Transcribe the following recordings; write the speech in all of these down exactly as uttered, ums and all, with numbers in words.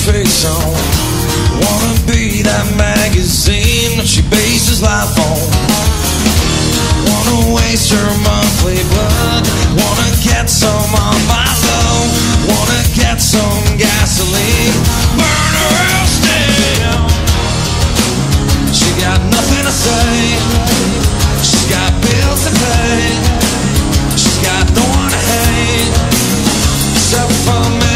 face on. Wanna be that magazine that she bases life on. Wanna waste her monthly blood. Wanna get some on my love. Wanna get some gasoline. Burn her out still. She got nothing to say. She's got bills to pay. She's got no one to hate except for me.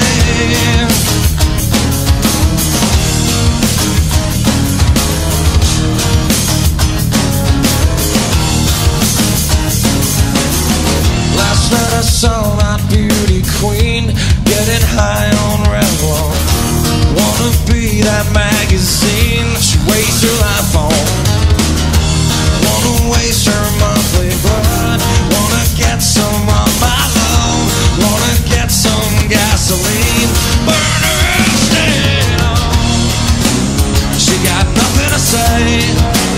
Last night I saw that beauty queen getting high on Red One. Wanna be that magazine that she wastes her life on. Wanna waste her monthly blood. Wanna get some of my love. Wanna get some gasoline. Burn her out still. She got nothing to say.